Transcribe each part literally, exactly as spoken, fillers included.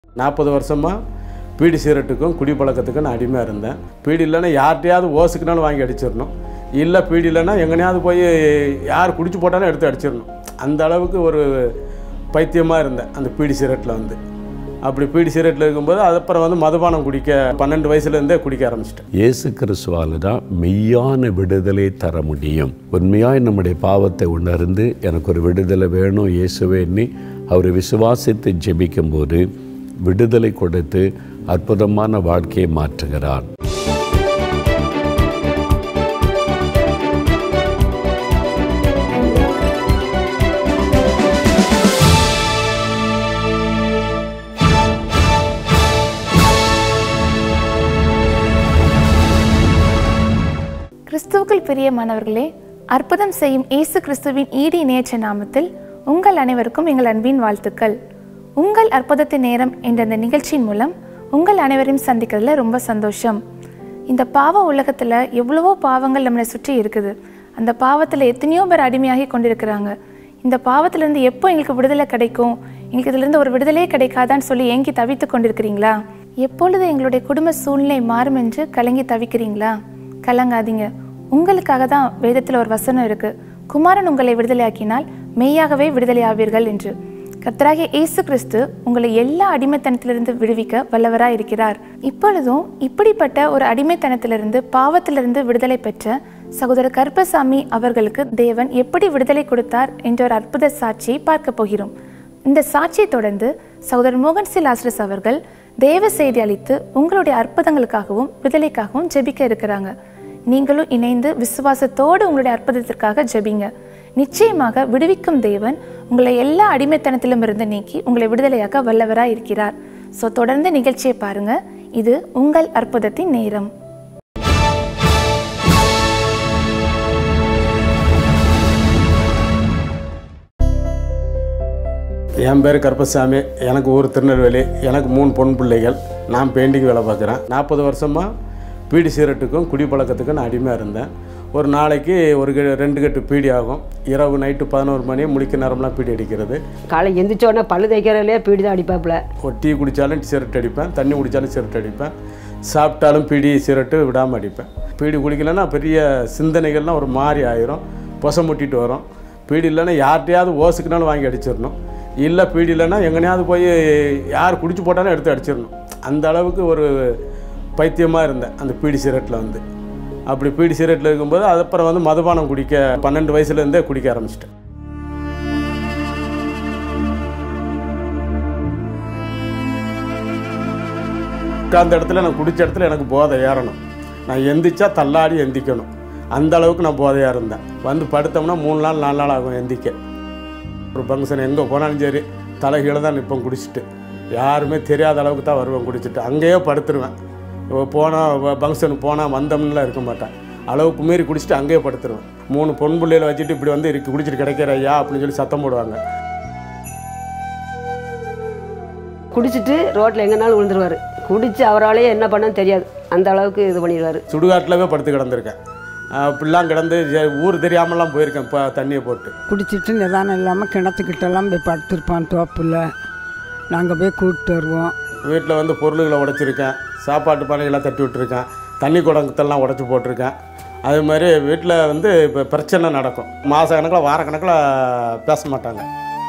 நாற்பது வருஷமாக பீடி சிகரெட்டுக்கும் குடிப்பழக்கத்துக்கும் நான் அடிமையாக இருந்தேன். பீடி இல்லைன்னா யார்கிட்டையாவது ஓசுக்குனாலும் வாங்கி அடிச்சிடணும், இல்லை பீடி இல்லைன்னா எங்கேயாவது போய் யார் குடிச்சு போட்டாலும் எடுத்து அடிச்சிடணும். அந்த அளவுக்கு ஒரு பைத்தியமாக இருந்தேன் அந்த பீடி சிகரெட்டில் வந்து. அப்படி பீடி சிகரெட்டில் இருக்கும்போது அதுக்கப்புறம் வந்து மதுபானம் குடிக்க பன்னெண்டு வயசுலேருந்தே குடிக்க ஆரம்பிச்சிட்டேன். இயேசு கிறிஸ்துவால் தான் மெய்யான விடுதலை தர முடியும். உண்மையாக நம்முடைய பாவத்தை உணர்ந்து எனக்கு ஒரு விடுதலை வேணும் இயேசுவேன்னு அவரை விசுவாசித்து ஜெபிக்கும்போது விடுதலை கொடுத்து அற்புதமான வாழ்க்கையை மாற்றுகிறார். கிறிஸ்துவுக்குள் பிரியமானவர்களே, அற்புதம் செய்யும் இயேசு கிறிஸ்துவின் ஈடு இணையற்ற நாமத்தில் உங்கள் அனைவருக்கும் எங்கள் அன்பின் வாழ்த்துக்கள். உங்கள் அற்புதத்தின் நேரம் என்ற இந்த நிகழ்ச்சியின் மூலம் உங்கள் அனைவரையும் சந்திக்கிறதுல ரொம்ப சந்தோஷம். இந்த பாவ உலகத்தில் எவ்வளவோ பாவங்கள் நம்மளை சுற்றி இருக்குது. அந்த பாவத்தில் எத்தனையோ பேர் அடிமையாகி கொண்டிருக்கிறாங்க. இந்த பாவத்திலேருந்து எப்போ எங்களுக்கு விடுதலை கிடைக்கும், எங்களுக்கு இதிலிருந்து ஒரு விடுதலையே கிடைக்காதான்னு சொல்லி ஏங்கி தவித்து கொண்டிருக்கிறீங்களா? எப்பொழுது எங்களுடைய குடும்ப சூழ்நிலை மாறும் என்று கலங்கி தவிக்கிறீங்களா? கலங்காதீங்க, உங்களுக்காக தான் வேதத்தில் ஒரு வசனம் இருக்குது, குமாரன் உங்களை விடுதலையாக்கினால் மெய்யாகவே விடுதலையாவீர்கள் என்று. கர்த்தராகிய இயேசு கிறிஸ்து உங்களை எல்லா அடிமைத்தனத்திலிருந்து விடுவிக்க வல்லவராக இருக்கிறார். இப்பொழுதும் இப்படிப்பட்ட ஒரு அடிமைத்தனத்திலிருந்து பாவத்திலிருந்து விடுதலை பெற்ற சகோதரர் கருப்பசாமி அவர்களுக்கு தேவன் எப்படி விடுதலை கொடுத்தார் என்ற ஒரு அற்புத சாட்சியை பார்க்க போகிறோம். இந்த சாட்சியை தொடர்ந்து சகோதரர் மோகன் சி லாசரஸ் அவர்கள் தேவ செய்தி அளித்து உங்களுடைய அற்புதங்களுக்காகவும் விடுதலைக்காகவும் ஜெபிக்க இருக்கிறாங்க. நீங்களும் இணைந்து விசுவாசத்தோடு உங்களுடைய அற்புதத்திற்காக ஜெபிங்க. நிச்சயமாக விடுவிக்கும் தேவன் உங்களை எல்லா அடிமைத்தனத்திலும் இருந்து நீக்கி உங்களை விடுதலையாக்க வல்லவராக இருக்கிறார். ஸோ தொடர்ந்து நிகழ்ச்சியை பாருங்க. இது உங்கள் அற்புதத்தின் நேரம். என் பேர் கருப்பசாமி, எனக்கு ஊர் திருநெல்வேலி, எனக்கு மூணு பொன் பிள்ளைகள், நான் பெயிண்டிங் வேலை பார்க்குறேன். நாற்பது வருஷமாக பீடி சிகரெட்டுக்கும் குடிப்பழக்கத்துக்கும் நான் அடிமையாக இருந்தேன். ஒரு நாளைக்கு ஒரு ரெண்டு கட்டு பீடி ஆகும். இரவு நைட்டு பதினோரு மணி முழிக்க நேரம்லாம் பீடி அடிக்கிறது. காலை எந்திரிச்சோடனே பல்லு தைக்கிறதுலே பீடி தான் அடிப்பாப்புல. ஒரு டீ குடித்தாலும் சிகரெட் அடிப்பேன், தண்ணி குடித்தாலும் சிகரெட் அடிப்பேன், சாப்பிட்டாலும் பீடி சிகரெட்டு விடாமல் அடிப்பேன். பீடி குடிக்கலைன்னா பெரிய சிந்தனைகள்லாம் ஒரு மாதிரி ஆயிரும், பொசை முட்டிட்டு வரும். பீடி இல்லைன்னா யார்கிட்டையாவது ஓசுக்குனாலும் வாங்கி அடிச்சிடணும், இல்லை பீடி இல்லைன்னா எங்கேயாவது போய் யார் குடிச்சு போட்டாலும் எடுத்து அடிச்சிடணும். அந்த அளவுக்கு ஒரு பைத்தியமாக இருந்தேன் அந்த பீடி சிகரெட்டில் வந்து. அப்படி பீடி சிகரெட்டில் இருக்கும்போது அதுக்கப்புறம் வந்து மதுபானம் குடிக்க பன்னெண்டு வயசுலேருந்தே குடிக்க ஆரம்பிச்சிட்டேன். அந்த இடத்துல நான் குடித்த இடத்துல எனக்கு போதை ஏறணும், நான் எந்திரிச்சா தள்ளாடி எந்திக்கணும், அந்த அளவுக்கு நான் போதையாக இருந்தேன். வந்து படுத்தோம்னா மூணு நாள் நாலு நாள் ஆகும் எந்திக்க. ஒரு ஃபங்க்ஷன் எங்கே போனாலும் சரி தலைகீழ தான் நிற்பேன் குடிச்சிட்டு, யாருமே தெரியாத அளவுக்கு தான் வருவேன் குடிச்சிட்டு. அங்கேயே படுத்துருவேன். போனால் ஃபங்க்ஷனுக்கு போனால் வந்தோம்னுலாம் இருக்க மாட்டேன், அளவுக்கு மீறி குடிச்சிட்டு அங்கேயே படுத்துருவேன். மூணு பொன் பிள்ளைகளை வச்சுட்டு இப்படி வந்து இருக்கு குடிச்சிட்டு கிடைக்கிற ஐயா அப்படின்னு சொல்லி சத்தம் போடுவாங்க. குடிச்சிட்டு ரோட்டில் எங்கேனாலும் விழுந்துருவார். குடிச்சு அவராலேயே என்ன பண்ணன்னு தெரியாது, அந்த அளவுக்கு இது பண்ணிடுவார். சுடுகாட்டிலவே படுத்து கிடந்திருக்கேன், அப்படிலாம் கிடந்து ஊர் தெரியாமலாம் போயிருக்கேன். இப்போ தண்ணியை போட்டு குடிச்சிட்டு நிதானம் இல்லாமல் கிணத்துக்கிட்டெல்லாம் போய் படுத்துருப்பான் தோப்பில். நாங்கள் போய் கூப்பிட்டு வருவோம். வீட்டில் வந்து பொருள்களை உடைச்சிருக்கேன், சாப்பாட்டு பானைகளாக தட்டி விட்டுருக்கேன், தண்ணி குடத்தெல்லாம் உடச்சி போட்டிருக்கேன். அது மாதிரி வீட்டில் வந்து இப்போ பிரச்சனை நடக்கும். மாத கணக்கில் வார கணக்கில் பேச மாட்டாங்க.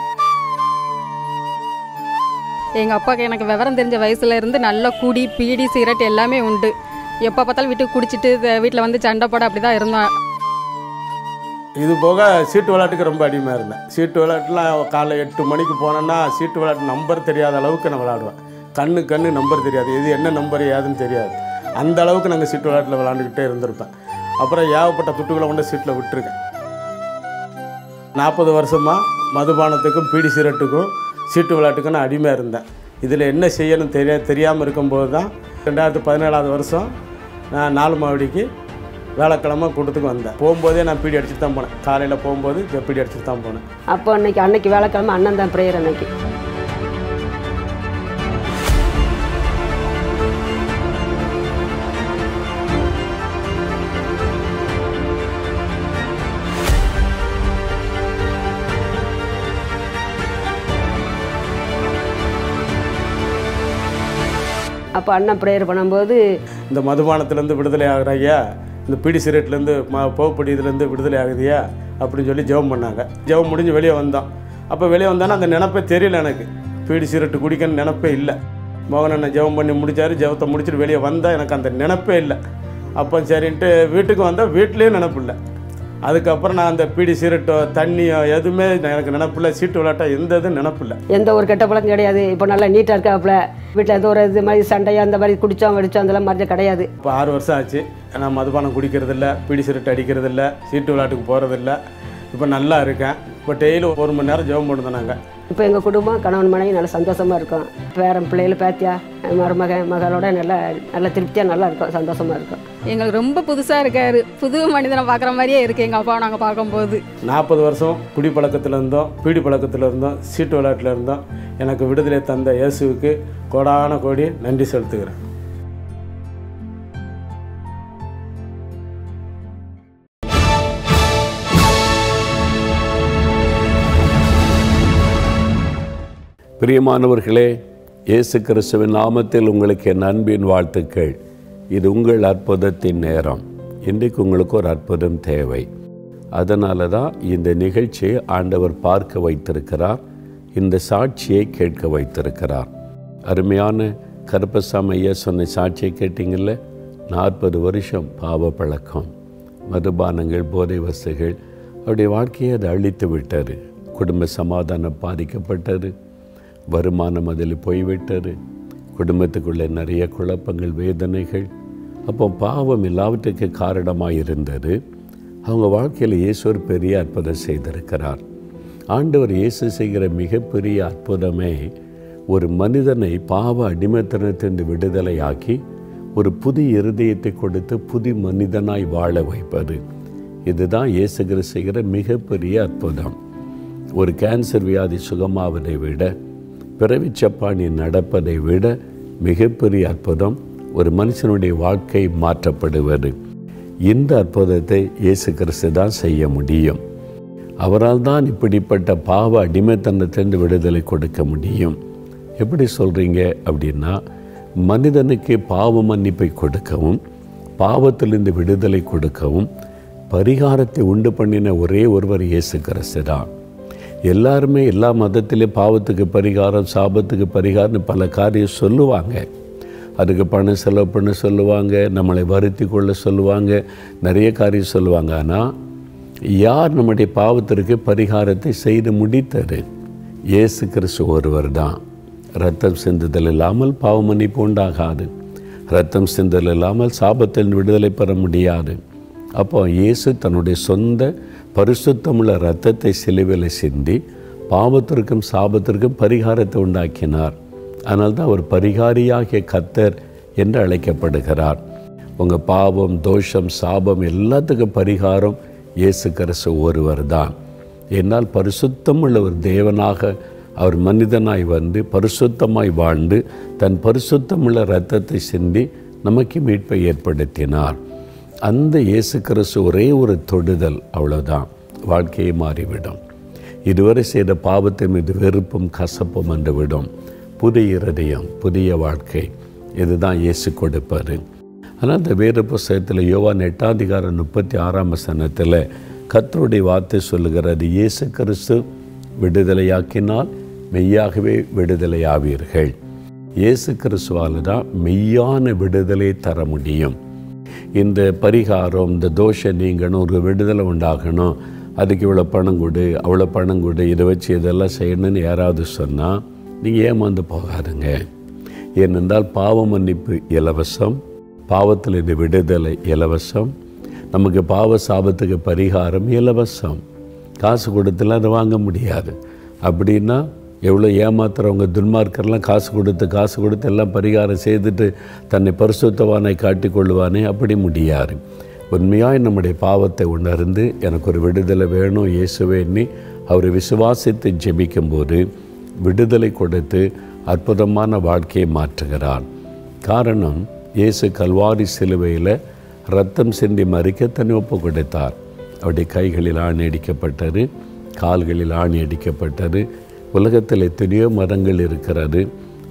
எங்கள் அப்பாவுக்கு எனக்கு விவரம் தெரிஞ்ச வயசுல இருந்து நல்லா கூடி பீடி சிகரெட் எல்லாமே உண்டு. எப்போ பார்த்தாலும் வீட்டுக்கு குடிச்சிட்டு வீட்டில் வந்து சண்டை போட அப்படி தான் இருந்தோம். இது போக சீட்டு விளையாட்டுக்கு ரொம்ப அடிமையாக இருந்தேன். சீட்டு விளையாட்டுலாம் காலை எட்டு மணிக்கு போனேன்னா சீட்டு விளையாட்டு நம்பர் தெரியாத அளவுக்கு நான் விளையாடுவேன். கண்ணு கண்ணு நம்பர் தெரியாது, இது என்ன நம்பர் ஏதுன்னு தெரியாது. அந்த அளவுக்கு நாங்கள் சீட்டு விளையாட்டில் விளாண்டுக்கிட்டே இருந்திருப்பேன். அப்புறம் ஏகப்பட்ட துட்டுகளை கொண்டு சீட்டில் விட்டுருக்கேன். நாற்பது வருஷமாக மதுபானத்துக்கும் பீடி சிகரெட்டுக்கும் சீட்டு விளையாட்டுக்கும் நான் அடிமையாக இருந்தேன். இதில் என்ன செய்யணும் தெரிய தெரியாமல் இருக்கும்போது தான் ரெண்டாயிரத்து பதினேழாவது வருஷம் நான் நாலு மாவடிக்கு வேலைக்கிழமை கூட்டத்துக்கு வந்தேன். போகும்போதே நான் பீடி அடிச்சுட்டு தான் போனேன். காலையில் போகும்போது பீடி அடிச்சுட்டு தான் போனேன். அப்போ அன்னைக்கு அன்னைக்கு வேலைக்கிழமை அண்ணன் தான் ப்ரேயர். அன்னைக்கு அப்போ அண்ணன் ப்ரேயர் பண்ணும்போது இந்த மதுபானத்துலேருந்து விடுதலை ஆகுறாய்யா, இந்த பீடி சிகரெட்லேருந்து ம போகப்படி இதுலேருந்து விடுதலை ஆகுதியா அப்படின்னு சொல்லி ஜெபம் பண்ணாங்க. ஜெபம் முடிஞ்சு வெளியே வந்தோம். அப்போ வெளியே வந்தோன்னா அந்த நினப்பே தெரியல, எனக்கு பீடி சிகரெட்டு குடிக்கன்னு நினப்பே இல்லை. மோகன் அண்ணன் ஜெபம் பண்ணி முடித்தார். ஜெபத்தை முடிச்சுட்டு வெளியே வந்தால் எனக்கு அந்த நினப்பே இல்லை. அப்போ சரின்ட்டு வீட்டுக்கு வந்தால் வீட்லேயும் நினப்பு இல்லை. அதுக்கப்புறம் நான் அந்த பீடி சிகரெட்டோ தண்ணியோ எதுவுமே எனக்கு நினப்பில்லை. சீட்டு விளையாட்டோ எந்த இதுவும் நினப்பில்லை. எந்த ஒரு கெட்ட பழக்கம் கிடையாது. இப்போ நல்லா நீட்டாக இருக்காப்புல. வீட்டில் எந்த ஒரு இது மாதிரி சண்டையோ அந்த மாதிரி குடித்தோம் வெடிச்சோம் அதெல்லாம் மாதிரி கிடையாது. இப்போ ஆறு வருஷம் ஆச்சு. நான் மதுபானம் குடிக்கிறதில்ல, பீடி சிகரெட் அடிக்கிறதில்ல, சீட்டு விளையாட்டுக்கு போகிறதில்ல. இப்போ நல்லா இருக்கேன். இப்போ டெய்லி ஒரு மணி நேரம் ஜெபம் பண்ணுறோம் நாங்கள். இப்போ எங்கள் குடும்பம் கணவன் மனைவி நல்லா சந்தோஷமாக இருக்கும். பேரன் பிள்ளைகள் பேத்தியா மருமக மகளோட நல்லா நல்லா திருப்தியாக நல்லா இருக்கும், சந்தோஷமாக இருக்கும். எங்களுக்கு ரொம்ப புதுசாக இருக்காரு. புது மனிதனை பார்க்குற மாதிரியே இருக்குது எங்கள் அப்பாவை நாங்கள் பார்க்கும்போது. நாற்பது வருஷம் குடி பழக்கத்தில் இருந்தோம், பீடி பழக்கத்தில் இருந்தோம், சீட்டு விளையாட்டில் இருந்தோம். எனக்கு விடுதலை தந்த இயேசுவுக்கு கோடான கோடி நன்றி செலுத்துகிறேன். பிரியமானவர்களே, இயேசு கிறிஸ்துவின் நாமத்தில் உங்களுக்கு என் அன்பின் வாழ்த்துக்கள். இது உங்கள் அற்புதத்தின் நேரம். இன்றைக்கு உங்களுக்கு ஒரு அற்புதம் தேவை. அதனால தான் இந்த நிகழ்ச்சியை ஆண்டவர் பார்க்க வைத்திருக்கிறார், இந்த சாட்சியை கேட்க வைத்திருக்கிறார். அருமையான கருப்பசாமி ஐயா சொன்ன சாட்சியை கேட்டிங்கள்ல. நாற்பது வருஷம் பாவ பழக்கம், மதுபானங்கள், போதை வஸ்துகள், அவருடைய வாழ்க்கையை அதை அழித்து விட்டார். குடும்ப சமாதானம் பாதிக்கப்பட்டது, வருமானம் அதில் போய்விட்டது, குடும்பத்துக்குள்ளே நிறைய குழப்பங்கள், வேதனைகள். அப்போ பாவம் எல்லாவற்றுக்கு காரணமாக இருந்தது. அவங்க வாழ்க்கையில் இயேசு ஒரு பெரிய அற்புதம் செய்திருக்கிறார். ஆண்டவர் இயேசு செய்கிற மிகப்பெரிய அற்புதமே ஒரு மனிதனை பாவ அடிமைத்தனத்திலிருந்து விடுதலையாக்கி ஒரு புது இருதயத்தை கொடுத்து புது மனிதனாய் வாழ வைப்பது. இதுதான் இயேசு கிறிஸ்து செய்கிற மிகப்பெரிய அற்புதம். ஒரு கேன்சர் வியாதி சுகமாவதை விட, பிறவிச்சப்பாணி நடப்பதை விட மிகப்பெரிய அற்புதம் ஒரு மனுஷனுடைய வாழ்க்கை மாற்றப்படுவது. இந்த அற்புதத்தை இயேசு கிறிஸ்து தான் செய்ய முடியும். அவரால் தான் இப்படிப்பட்ட பாவ அடிமைத்தனத்திலிருந்து விடுதலை கொடுக்க முடியும். எப்படி சொல்கிறீங்க அப்படின்னா, மனிதனுக்கு பாவ மன்னிப்பை கொடுக்கவும் பாவத்திலிருந்து விடுதலை கொடுக்கவும் பரிகாரத்தை உண்டு பண்ணின ஒரே ஒருவர் இயேசு கிறிஸ்து தான். எல்லாருமே எல்லா மதத்திலே பாவத்துக்கு பரிகாரம், சாபத்துக்கு பரிகாரம்னு பல காரியம் சொல்லுவாங்க. அதுக்கு பணம் செலவு பண்ண சொல்லுவாங்க, நம்மளை வருத்தி கொள்ள சொல்லுவாங்க, நிறைய காரியம் சொல்லுவாங்க. ஆனால் யார் நம்முடைய பாவத்திற்கு பரிகாரத்தை செய்து முடித்தது? இயேசு கிறிஸ்து ஒருவர் தான். இரத்தம் சிந்துதல் இல்லாமல் பாவ மன்னிப்பு உண்டாகாது. இரத்தம் சிந்துதல் இல்லாமல் சாபத்தில் விடுதலை பெற முடியாது. அப்போ இயேசு தன்னுடைய சொந்த பரிசுத்தமுள்ள இரத்தத்தை சிலுவையில் சிந்தி பாவத்திற்கும் சாபத்திற்கும் பரிகாரத்தை உண்டாக்கினார். அதனால் தான் அவர் பரிகாரியாகிய கர்த்தர் என்று அழைக்கப்படுகிறார். உங்கள் பாவம், தோஷம், சாபம் எல்லாத்துக்கும் பரிகாரம் இயேசு கிறிஸ்து ஒருவர் தான். என்னால் பரிசுத்தமுள்ள ஒரு தேவனாக அவர் மனிதனாய் வந்து பரிசுத்தமாய் வாழ்ந்து தன் பரிசுத்தமுள்ள இரத்தத்தை சிந்தி நமக்கு மீட்பை ஏற்படுத்தினார். அந்த இயேசு கிறிஸ்து ஒரே ஒரு தொடுதல், அவ்வளோதான், வாழ்க்கையை மாறிவிடும். இதுவரை செய்த பாவத்தை மீது வெறுப்பும் கசப்பும் வந்துவிடும். புதிய இருதயம், புதிய வாழ்க்கை, இதுதான் இயேசு கொடுப்பார். ஆனால் இந்த வேத புஸ்தகத்தில் யோவான் எட்டாம் அதிகாரம் முப்பத்தி ஆறாம் வசனத்தில் கர்த்தருடைய வார்த்தை சொல்லுகிறது, இயேசு கிறிஸ்து விடுதலையாக்கினால் மெய்யாகவே விடுதலையாவீர்கள். இயேசு கிறிஸ்துவால் தான் மெய்யான விடுதலை தர முடியும். இந்த பரிகாரம், இந்த தோஷம் நீங்கணும், ஒரு விடுதலை உண்டாகணும், அதுக்கு இவ்வளோ பணம் கொடு, அவ்வளோ பணம் கொடு, இதை வச்சு இதெல்லாம் செய்யணும்னு யாராவது சொன்னால் நீங்கள் ஏமாந்து போகாதுங்க. ஏனென்றால் பாவ மன்னிப்பு இலவசம், பாவத்தில் இந்த விடுதலை இலவசம், நமக்கு பாவ சாபத்துக்கு பரிகாரம் இலவசம். காசு கொடுத்துலாம் அதை வாங்க முடியாது. அப்படின்னா எவ்வளோ ஏமாத்துறவங்க துன்மார்க்கர்லாம் காசு கொடுத்து காசு கொடுத்து எல்லாம் பரிகாரம் செய்துட்டு தன்னை பரிசுத்தவானை காட்டிக்கொள்ளுவானே, அப்படி முடியாது. உண்மையாய் நம்முடைய பாவத்தை உணர்ந்து எனக்கு ஒரு விடுதலை வேணும் இயேசுவேன்னு அவரை விசுவாசித்து ஜெபிக்கும்போது விடுதலை கொடுத்து அற்புதமான வாழ்க்கையை மாற்றுகிறார். காரணம், இயேசு கல்வாரி சிலுவையில் இரத்தம் சிந்தி மறிக்க தன்னை ஒப்பு கொடுத்தார். அவருடைய கைகளில் ஆணி அடிக்கப்பட்டது, கால்களில் ஆணி அடிக்கப்பட்டது. உலகத்தில் எத்தனையோ மதங்கள் இருக்கிறது.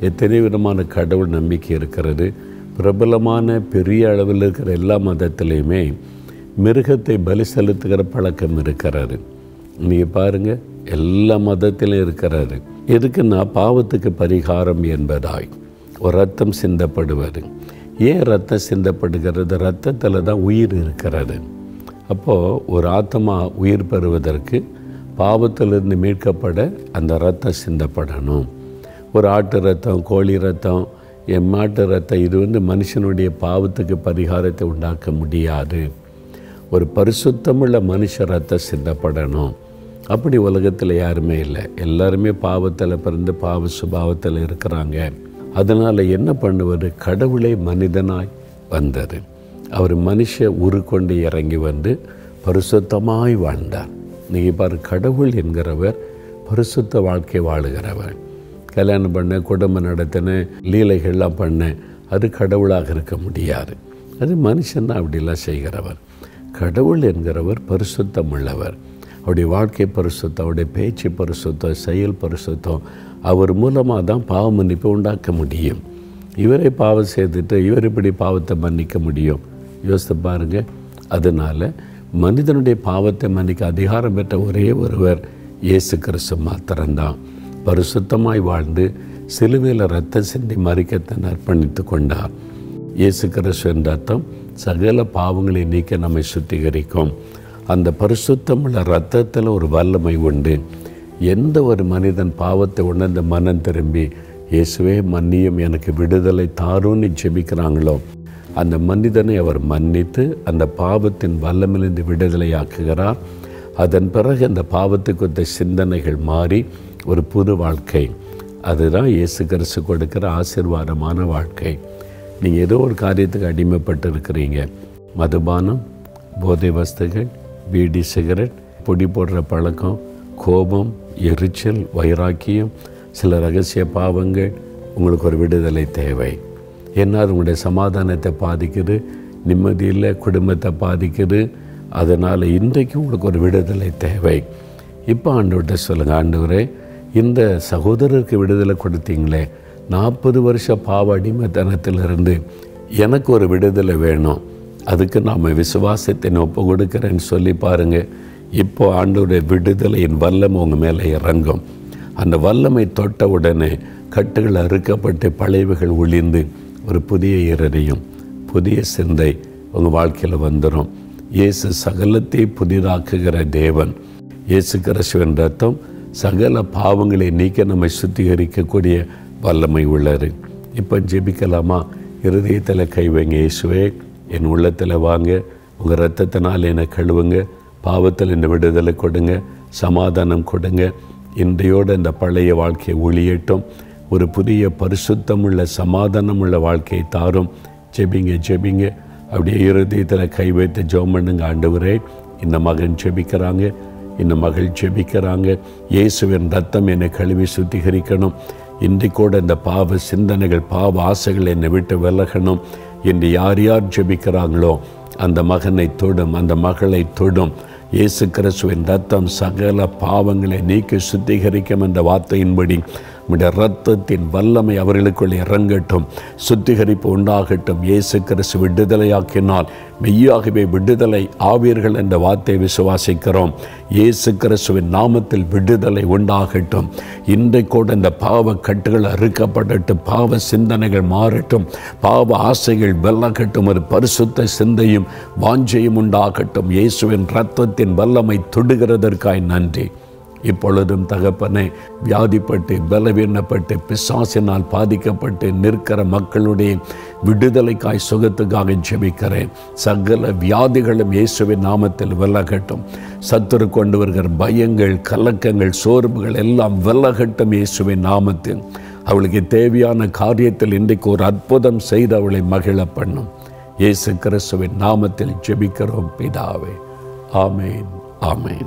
எத்தனை விதமான கடவுள் நம்பிக்கை இருக்கிறது. பிரபலமான பெரிய அளவில் இருக்கிற எல்லா மதத்திலையுமே மிருகத்தை பலி செலுத்துகிற பழக்கம் இருக்கிறாரு. நீங்கள் பாருங்கள், எல்லா மதத்திலும் இருக்கிறாரு. எதுக்குன்னா பாவத்துக்கு பரிகாரம் என்பதாய் ஒரு ரத்தம் சிந்தப்படுவது. ஏன் ரத்தம் சிந்தப்படுகிறது? ரத்தத்தில் தான் உயிர் இருக்கிறது. அப்போது ஒரு ஆத்மா உயிர் பெறுவதற்கு பாவத்திலிருந்து மீட்கப்பட அந்த ரத்தம் சிந்தப்படணும். ஒரு ஆட்டு ரத்தம், கோழி ரத்தம், எம்மாட்டு ரத்தம் இது வந்து மனுஷனுடைய பாவத்துக்கு பரிகாரத்தை உண்டாக்க முடியாது. ஒரு பரிசுத்தமுள்ள மனுஷ ரத்தம் சிந்தப்படணும். அப்படி உலகத்தில் யாருமே இல்லை. எல்லாருமே பாவத்தில் பிறந்து பாவ சுபாவத்தில் இருக்கிறாங்க. அதனால் என்ன பண்ணுவது? கடவுளே மனிதனாய் வந்தார். அவர் மனுஷ உரு கொண்டு இறங்கி வந்து பரிசுத்தமாய் வாழ்ந்தார். நீங்கள் பாரு, கடவுள் என்கிறவர் பரிசுத்த வாழ்க்கை வாழுகிறவர். கல்யாணம் பண்ண, குடும்பம் நடத்தின, லீலைகள்லாம் பண்ண, அது கடவுளாக இருக்க முடியாது. அது மனுஷன் தான் அப்படிலாம் செய்கிறவர். கடவுள் என்கிறவர் பரிசுத்தம் உள்ளவர். அவருடைய வாழ்க்கை பரிசுத்தம், அவருடைய பேச்சு பரிசுத்தம், செயல் பரிசுத்தம். அவர் மூலமாக தான் பாவ மன்னிப்பை உண்டாக்க முடியும். இவரை பாவம் செய்துட்டு இவர் இப்படி பாவத்தை மன்னிக்க முடியும்? யோசித்து பாருங்கள். அதனால் மனிதனுடைய பாவத்தை மன்னிக்க அதிகாரம் பெற்ற ஒரே ஒருவர் இயேசு கிறிஸ்து மாத்திரம்தான். பரிசுத்தமாய் வாழ்ந்து சிலுவையில் ரத்தம் சிந்தி மறிக்கத்தை அர்ப்பணித்து கொண்டார். இயேசு கிறிஸ்துவின் ரத்தம் சகல பாவங்களை நீக்க நம்மை சுத்திகரிக்கும். அந்த பரிசுத்தமுள்ள ரத்தத்தில் ஒரு வல்லமை உண்டு. எந்த ஒரு மனிதன் பாவத்தை உணர்ந்த மனம் திரும்பி இயேசுவே மன்னியும், எனக்கு விடுதலை தாருன்னு ஜெபிக்கிறாங்களோ அந்த மனிதனை அவர் மன்னித்து அந்த பாவத்தின் வல்லமிலிருந்து விடுதலையாக்குகிறார். அதன் பிறகு அந்த பாவத்துக்கு ஒத்த சிந்தனைகள் மாறி ஒரு புது வாழ்க்கை. அதுதான் இயேசு கிறிஸ்து கொடுக்கிற ஆசீர்வாதமான வாழ்க்கை. நீங்கள் ஏதோ ஒரு காரியத்துக்கு அடிமைப்பட்டு இருக்கிறீங்க. மதுபானம், போதை வஸ்துகள், பீடி, சிகரெட், பொடி போடுற பழக்கம், கோபம், எரிச்சல், வைராக்கியம், சில ரகசிய பாவங்கள். உங்களுக்கு ஒரு விடுதலை தேவை. ஏன்னா அது உங்களுடைய சமாதானத்தை பாதிக்குது, நிம்மதியில் குடும்பத்தை பாதிக்குது. அதனால் இன்றைக்கு உங்களுக்கு ஒரு விடுதலை தேவை. இப்போ ஆண்டவர்கிட்ட சொல்லுங்கள், ஆண்டவரே இந்த சகோதரருக்கு விடுதலை கொடுத்தீங்களே, நாற்பது வருஷ பாவ அடிமைத்தனத்திலிருந்து எனக்கு ஒரு விடுதலை வேணும். அதுக்கு நாம் விசுவாசத்தை ஒப்பு கொடுக்குறேன்னு சொல்லி பாருங்கள். இப்போ ஆண்டவருடைய விடுதலையின் வல்லமை உங்கள் மேலே இறங்கும். அந்த வல்லமை தொட்ட உடனே கட்டுகள் அறுக்கப்பட்டு பழைவுகள் ஒளிந்து ஒரு புதிய இருதயம், புதிய சிந்தை உங்கள் வாழ்க்கையில் வந்துடும். இயேசு சகலத்தை புதிதாக்குகிற தேவன். இயேசு கிறிஸ்துவின் ரத்தம் சகல பாவங்களை நீக்க நம்மை சுத்திகரிக்கக்கூடிய வல்லமை உள்ளது. இப்போ ஜெபிக்கலாமா? இருதயத்தில் கை வைங்க. இயேசுவே, என் உள்ளத்தில் வாங்க, உங்கள் இரத்தத்தினால் என்னை கழுவுங்க, பாவத்தில் இந்த விடுதலை கொடுங்க, சமாதானம் கொடுங்க. இன்றையோடு இந்த பழைய வாழ்க்கையை ஒளியட்டும். ஒரு புதிய பரிசுத்தமுள்ள சமாதானமுள்ள வாழ்க்கையை தாரும். ஜெபிங்க ஜெபிங்க. அப்படியே இருதயத்தில் கை வைத்து ஜெபம் பண்ணுங்க. ஆண்டவரே, இந்த மகன் ஜெபிக்கிறாங்க, இந்த மகள் ஜெபிக்கிறாங்க. இயேசுவின் ரத்தம் என்னை கழுவி சுத்திகரிக்கணும். இன்றைக்கூட இந்த பாவ சிந்தனைகள், பாவ ஆசைகள் என்னை விட்டு விலகணும். இன்று யார் யார் ஜெபிக்கிறாங்களோ அந்த மகனை தொடும், அந்த மகளை தொடும். இயேசு கிறிஸ்துவின் ரத்தம் சகல பாவங்களை நீக்கி சுத்திகரிக்கும் என்ற வார்த்தையின்படி உடைய இரத்தத்தின் வல்லமை அவர்களுக்குள் இறங்கட்டும், சுத்திகரிப்பு உண்டாகட்டும். இயேசு கிறிஸ்து விடுதலையாக்கினால் மெய்யாகவே விடுதலை ஆவீர்கள் என்ற வார்த்தை விசுவாசிக்கிறோம். இயேசு கிறிஸ்துவின் நாமத்தில் விடுதலை உண்டாகட்டும். இன்றைக்கூட இந்த பாவ கட்டுகள் அறுக்கப்படட்டும், பாவ சிந்தனைகள் மாறட்டும், பாவ ஆசைகள் வெல்லகட்டும். ஒரு பரிசுத்த சிந்தையும் வாஞ்சையும் உண்டாகட்டும். இயேசுவின் இரத்தத்தின் வல்லமை தொடுகிறதற்காய் நன்றி. இப்பொழுதும் தகப்பனே, வியாதிப்பட்டு பலவீனப்பட்டு பிசாசினால் பாதிக்கப்பட்டு நிற்கிற மக்களுடைய விடுதலைக்காய் சுகத்துக்காக ஜெபிக்கிறேன். சகல வியாதிகளும் இயேசுவின் நாமத்தில் விலகட்டும். சத்துரு கொண்டு வருகிற பயங்கள், கலக்கங்கள், சோர்வுகள் எல்லாம் விலகட்டும் இயேசுவின் நாமத்தில். அவளுக்கு தேவையான காரியத்தில் இன்றைக்கு ஒரு அற்புதம் செய்து அவளை மகிழ பண்ணும். இயேசு கிறிஸ்துவின் நாமத்தில் ஜெபிக்கிறோம் பிதாவே. ஆமேன், ஆமேன்.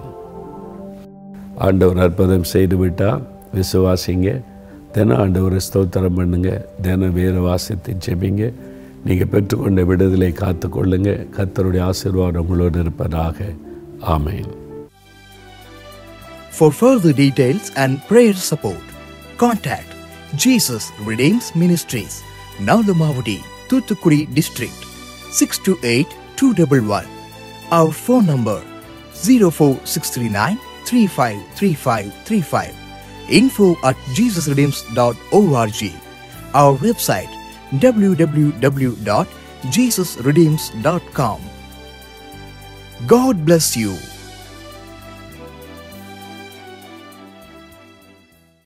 ஆண்டவர் அற்புதம் செய்து விட்டால் விசுவாசிங்க. தினம் ஆண்டவரை ஸ்தோத்திரம் பண்ணுங்க. தினம் வேறு வாசித்து ஜெபிங்க. நீங்கள் பெற்றுக்கொண்ட விடுதலை காத்து கொள்ளுங்க. கர்த்தருடைய ஆசீர்வாதம் உங்களோடு இருப்பதாக. ஆமேன். For further details and prayer support, contact Jesus Redeems Ministries, Nalamavadi, Thuthukudi District, six two eight two one one. Our phone number zero four six three nine three five three five three five. Info at jesus redeems dot org. Our website w w w dot jesus redeems dot com. God bless you.